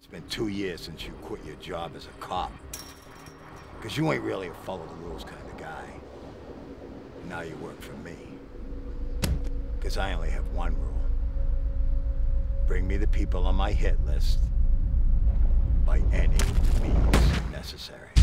It's been 2 years since you quit your job as a cop. Because you ain't really a follow-the-rules kind of guy. Now you work for me. Because I only have one rule. Bring me the people on my hit list by any means necessary.